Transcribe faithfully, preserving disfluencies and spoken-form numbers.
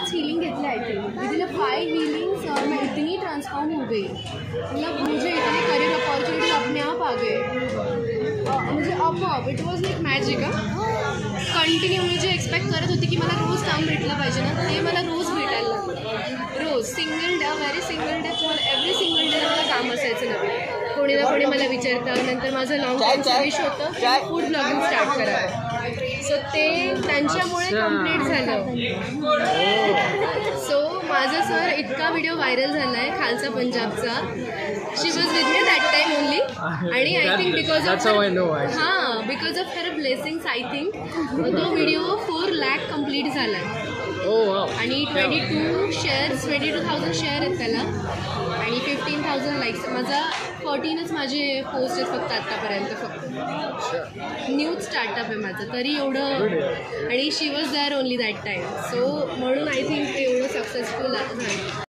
पांच हीलिंग घेतले I think within a five healings मैं इतनी ट्रांसफॉर्म हो गई, मतलब मुझे इतने करियर अपॉर्चुनिटी अपने आप आ गए, मुझे अब it was like magic. Continue मी जे एक्सपेक्ट करत होती की मला रोज काम भेटलं पाहिजे ना, ते मला रोज भेटायला लागलं. रोज single day, very single day, तुम्हाला एव्हरी सिंगल डे मला काम असायचं नवीन. कोणी ना कोणी मला विचारतं. नंतर माझं लॉंग टर्मचं विश होतं फूड ब्लॉगिंग स्टार्ट करावं. सो ते त्यांच्यामुळे कम्प्लीट झालं. सो माझं सर इतका व्हिडिओ व्हायरल झाला आहे खालचा पंजाबचा. She was with me that time only. आणि आय थिंक बिकॉज ऑफ हां because of her blessings I think तो व्हिडिओ फोर लॅक कम्प्लीट झाला आहे. आणि twenty two shares twenty two thousand share आहेत त्याला आणि फिफ्टीन थाउजंड लाईक्स. माझा फोर्टीनच माझे पोस्ट आहेत फक्त आत्तापर्यंत. फक्त न्यूज स्टार्टअप आहे माझं तरी एवढं. आणि she was there only that time. So म्हणून आय थिंक ते एवढं सक्सेसफुल झालं.